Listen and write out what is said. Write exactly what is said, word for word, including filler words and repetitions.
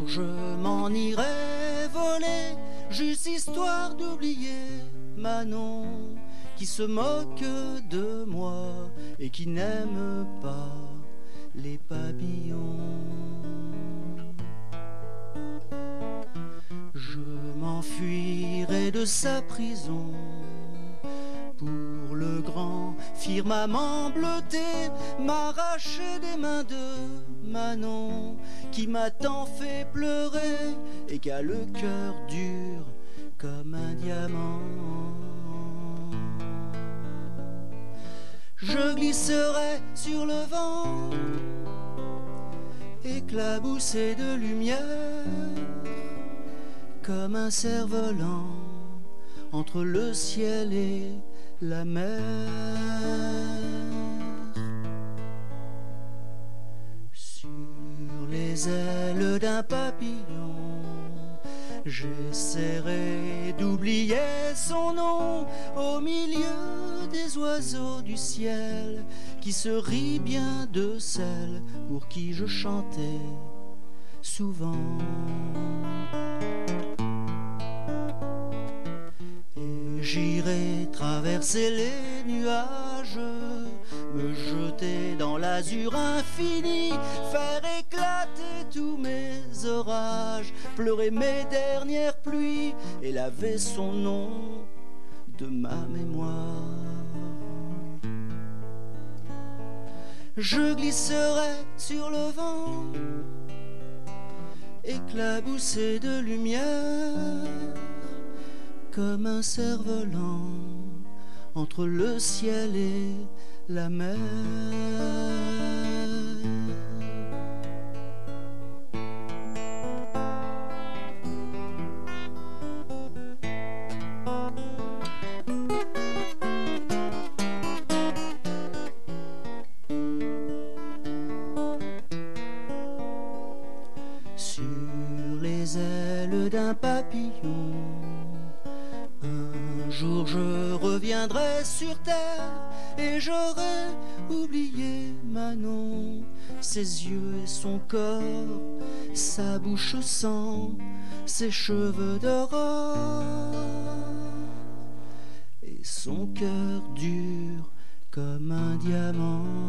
je m'en irai voler, juste histoire d'oublier Manon, qui se moque de moi et qui n'aime pas les papillons. Je m'enfuirai de sa prison pour le grand firmament bleuté, m'arracher des mains de Manon, qui m'a tant fait pleurer et qui a le cœur dur comme un diamant. Je glisserai sur le vent, éclaboussé de lumière, comme un cerf-volant entre le ciel et la mer. Sur les ailes d'un papillon, j'essaierai d'oublier son nom au milieu des oiseaux du ciel, qui se rit bien de celle pour qui je chantais souvent. Et j'irai traverser les nuages, me jeter dans l'azur infini, faire éclater tous mes orages, pleurer mes dernières pluies et laver son nom de ma mémoire. Je glisserai sur le vent, éclaboussé de lumière, comme un cerf-volant entre le ciel et la mer. Sur les ailes d'un papillon, un jour je reviendrai sur terre et j'aurai oublié Manon, ses yeux et son corps, sa bouche sans, ses cheveux d'aurore et son cœur dur comme un diamant.